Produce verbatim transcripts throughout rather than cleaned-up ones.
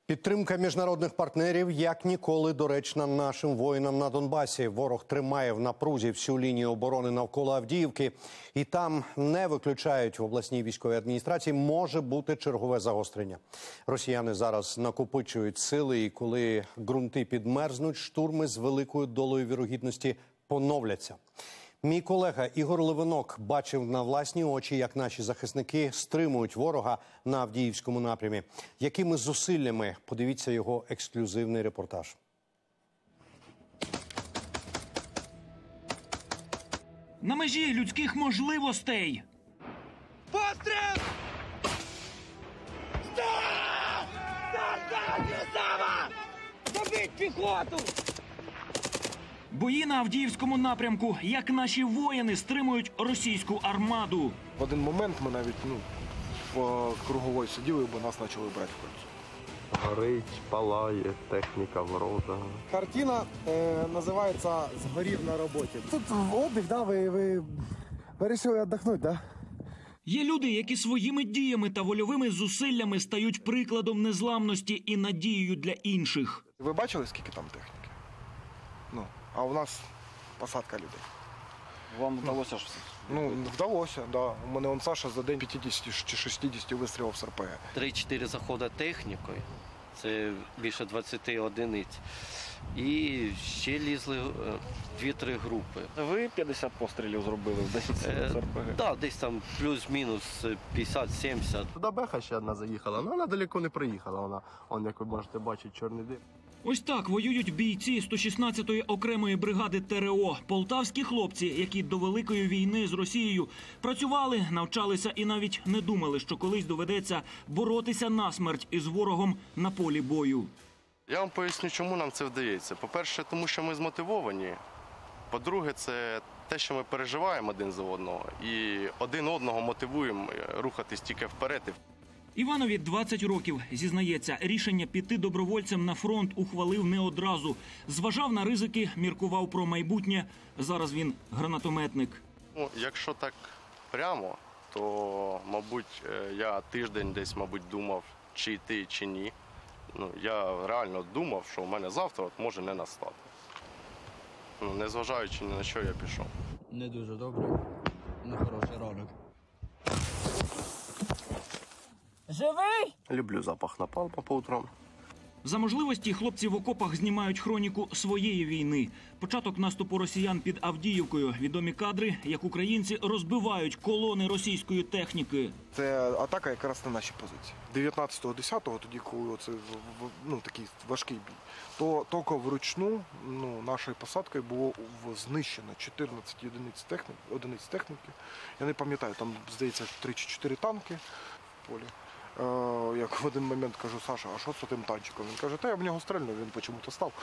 Підтримка міжнародних партнерів як ніколи доречна нашим воїнам на Донбасі. Ворог тримає в напрузі всю лінію оборони навколо Авдіївки. І там не виключають в обласній військовій адміністрації, може бути чергове загострення. Росіяни зараз накопичують сили, і коли ґрунти підмерзнуть, штурми з великою долею вірогідності поновляться. Мій колега Ігор Левинок бачив на власні очі, як наші захисники стримують ворога на Авдіївському напрямі. Якими зусиллями? Подивіться його ексклюзивний репортаж. На межі людських можливостей. Постріл! Стоп! Стоп! Добить піхоту! Бої на Авдіївському напрямку, як наші воїни стримують російську армаду. В один момент ми навіть ну, по круговій сиділи, бо нас почали брати в кольцо. Горить, палає, техніка ворожа. Картина е, називається «Згорів на роботі». Тут відпочинок, да? ви, ви вирішили відпочити, да? Є люди, які своїми діями та вольовими зусиллями стають прикладом незламності і надією для інших. Ви бачили, скільки там техніки? Ну, а у нас посадка людей. Вам вдалося ж? Ну, вдалося, так. Да. У мене он Саша за день п'ятдесят чи шістдесят вистрілів з ар пе ге. три-чотири заходи технікою, це більше двадцяти одиниць. І ще лізли дві-три групи. Ви п'ятдесят пострілів зробили в день з ар пе ге? Так, да, десь там плюс-мінус п'ятдесят-сімдесят. Туди Беха ще одна заїхала, але вона далеко не приїхала. Вона, он, як ви можете бачити, чорний дим. Ось так воюють бійці сто шістнадцятої окремої бригади те ре о. Полтавські хлопці, які до Великої війни з Росією працювали, навчалися і навіть не думали, що колись доведеться боротися насмерть із ворогом на полі бою. Я вам поясню, чому нам це вдається. По-перше, тому що ми змотивовані. По-друге, це те, що ми переживаємо один за одного. І один одного мотивуємо рухатись тільки вперед. Іванові двадцять років. Зізнається, рішення піти добровольцем на фронт ухвалив не одразу. Зважав на ризики, міркував про майбутнє. Зараз він гранатометник. Ну, якщо так прямо, то, мабуть, я тиждень десь, мабуть, думав, чи йти, чи ні. Ну, я реально думав, що у мене завтра от може не настати. Ну, незважаючи ні на що, я пішов. Не дуже добре, не хороший ранок. Живий? Люблю запах напалму по утрам. За можливості хлопці в окопах знімають хроніку своєї війни. Початок наступу росіян під Авдіївкою. Відомі кадри, як українці розбивають колони російської техніки. Це атака якраз на наші позиції. дев'ятнадцятого десятого, тоді, коли це ну, такий важкий бій, то тільки вручну ну, нашою посадкою було знищено чотирнадцять одиниць техніки, одиниць техніки. Я не пам'ятаю, там, здається, три чи чотири танки в полі. Е, як в один момент кажу: Саша, а що з тим танчиком? Він каже, та я в нього стрельнув, він почому-то став.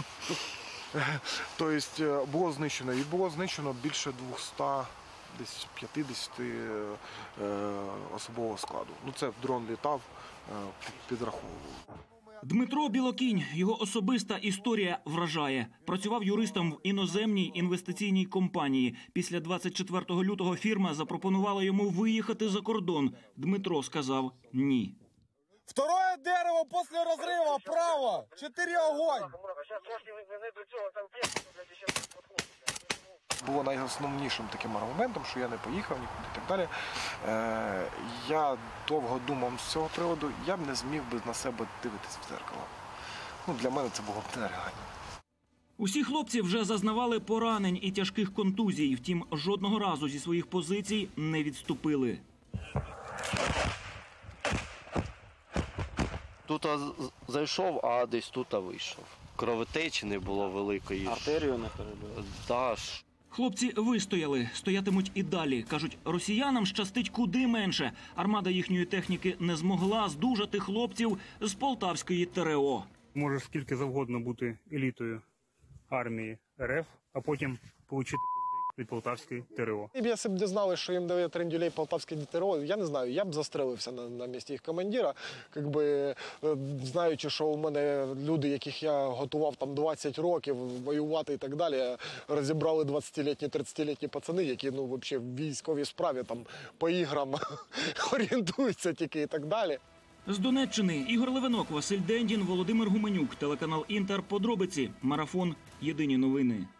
Тобто було знищено, і було знищено більше двохсот п'ятдесят особового складу. Ну це дрон літав, підраховував. Дмитро Білокінь. Його особиста історія вражає. Працював юристом в іноземній інвестиційній компанії. Після двадцять четвертого лютого фірма запропонувала йому виїхати за кордон. Дмитро сказав ні. Второе дерево після розриву, право, чотири огонь. Було найосновнішим таким аргументом, що я не поїхав нікуди і так далі. Е, я довго думав з цього приводу, я б не зміг би на себе дивитись в дзеркало. Ну, для мене це було б нереально. Усі хлопці вже зазнавали поранень і тяжких контузій. Втім, жодного разу зі своїх позицій не відступили. Тут зайшов, а десь тут вийшов. Кровотечі не було великої. Артерію не перебили? Да. Хлопці вистояли, стоятимуть і далі. Кажуть, росіянам щастить куди менше. Армада їхньої техніки не змогла здужати хлопців з полтавської те ре о. Можеш скільки завгодно бути елітою армії ер еф, а потім отримати пизди від полтавської те ре о. Якщо б дізналися, що їм дає трендюлей полтавське те ре о, я не знаю, я б застрелився на, на місці їх командира. Якби, знаючи, що у мене люди, яких я готував там двадцять років, воювати і так далі, розібрали двадцятилітні, тридцятилітні пацани, які ну, взагалі в військовій справі там, по іграм орієнтуються тільки і так далі. З Донеччини Ігор Левинок, Василь Дендін, Володимир Гуменюк, телеканал Інтер. Подробиці. Марафон. Єдині новини.